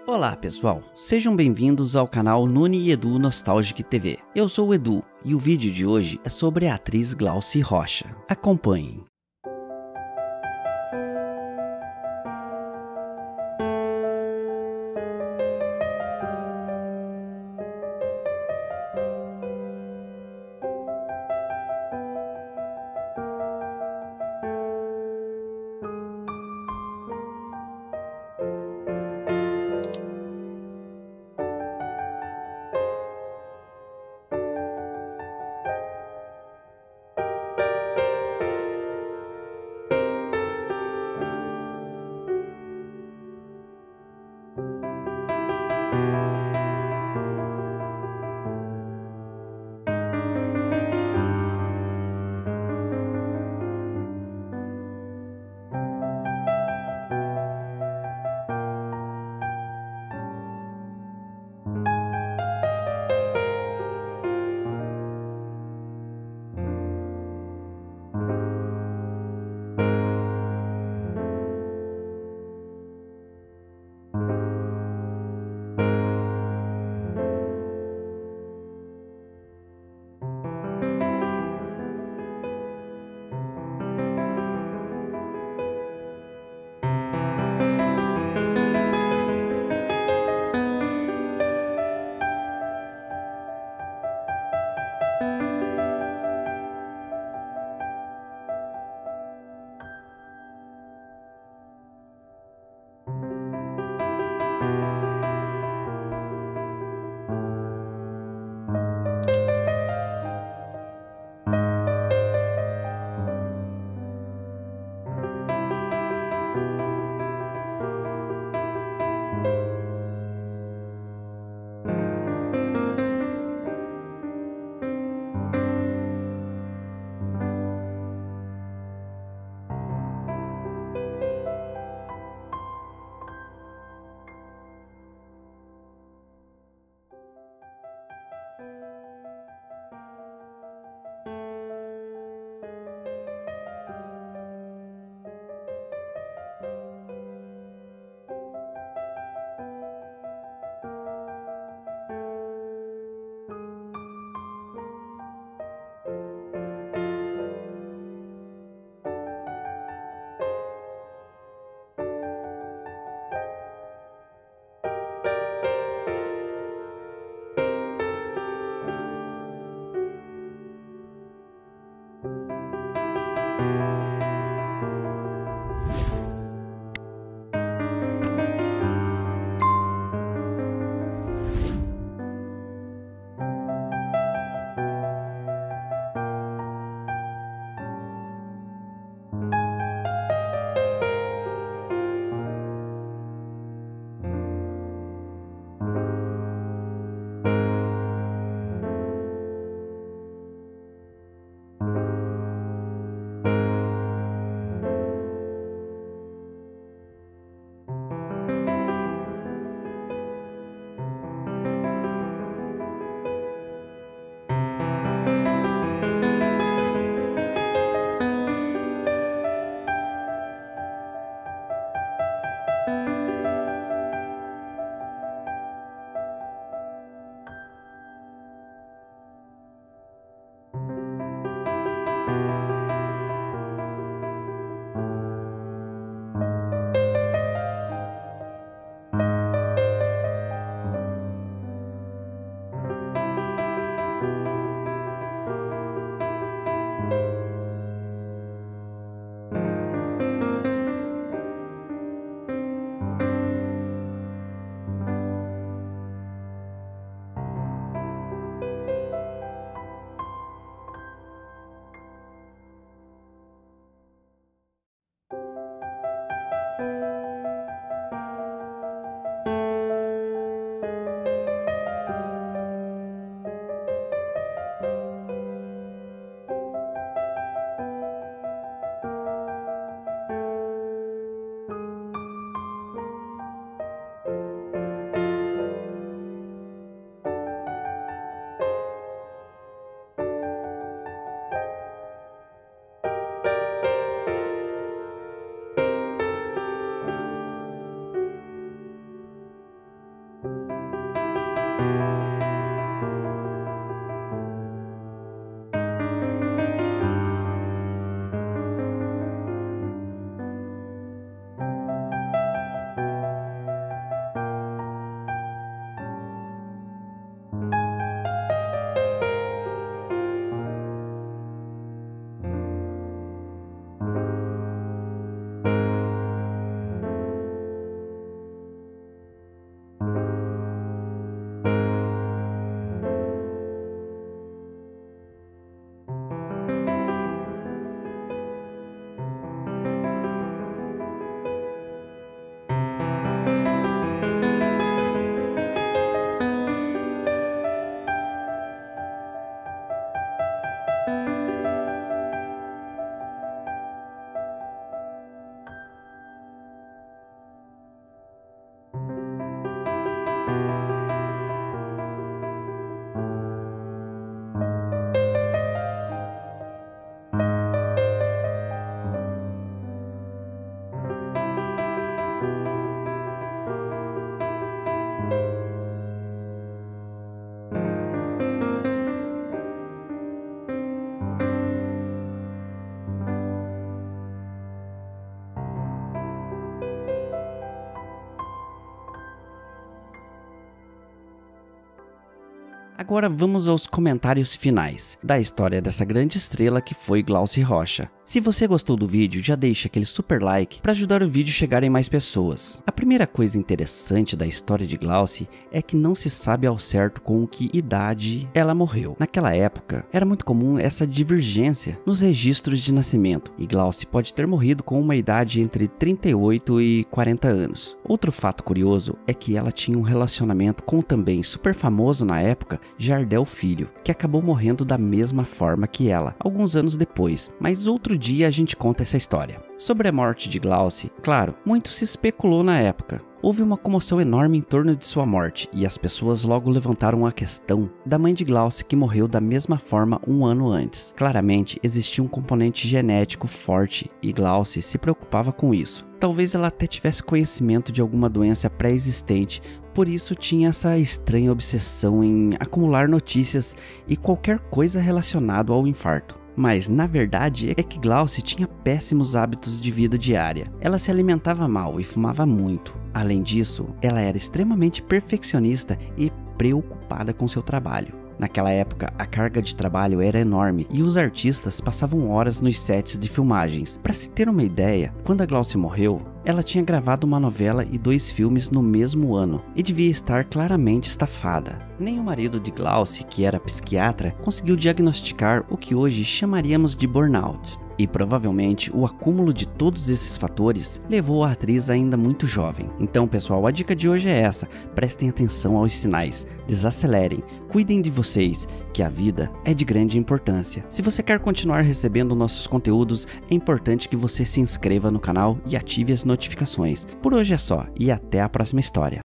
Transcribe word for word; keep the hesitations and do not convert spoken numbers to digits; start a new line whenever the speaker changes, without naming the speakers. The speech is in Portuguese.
Olá pessoal, sejam bem-vindos ao canal Nuni e Edu Nostalgic T V. Eu sou o Edu e o vídeo de hoje é sobre a atriz Glauci Rocha. Acompanhem. Agora vamos aos comentários finais da história dessa grande estrela que foi Glauci Rocha. Se você gostou do vídeo, já deixa aquele super like para ajudar o vídeo a chegar em mais pessoas. A primeira coisa interessante da história de Glauci é que não se sabe ao certo com que idade ela morreu. Naquela época, era muito comum essa divergência nos registros de nascimento, e Glauci pode ter morrido com uma idade entre trinta e oito e quarenta anos. Outro fato curioso é que ela tinha um relacionamento com o também super famoso na época, Jardel Filho, que acabou morrendo da mesma forma que ela, alguns anos depois, mas outro dia a gente conta essa história. Sobre a morte de Glauci, claro, muito se especulou na época. Houve uma comoção enorme em torno de sua morte, e as pessoas logo levantaram a questão da mãe de Glauci que morreu da mesma forma um ano antes. Claramente existia um componente genético forte e Glauci se preocupava com isso. Talvez ela até tivesse conhecimento de alguma doença pré-existente, por isso tinha essa estranha obsessão em acumular notícias e qualquer coisa relacionada ao infarto. Mas na verdade é que Glauci tinha péssimos hábitos de vida diária. Ela se alimentava mal e fumava muito. Além disso, ela era extremamente perfeccionista e preocupada com seu trabalho. Naquela época, a carga de trabalho era enorme e os artistas passavam horas nos sets de filmagens. Para se ter uma ideia, quando a Glauci morreu, ela tinha gravado uma novela e dois filmes no mesmo ano e devia estar claramente estafada. Nem o marido de Glauci, que era psiquiatra, conseguiu diagnosticar o que hoje chamaríamos de burnout. E provavelmente o acúmulo de todos esses fatores levou a atriz ainda muito jovem. Então pessoal, a dica de hoje é essa: prestem atenção aos sinais, desacelerem, cuidem de vocês, que a vida é de grande importância. Se você quer continuar recebendo nossos conteúdos, é importante que você se inscreva no canal e ative as notificações. Por hoje é só, e até a próxima história.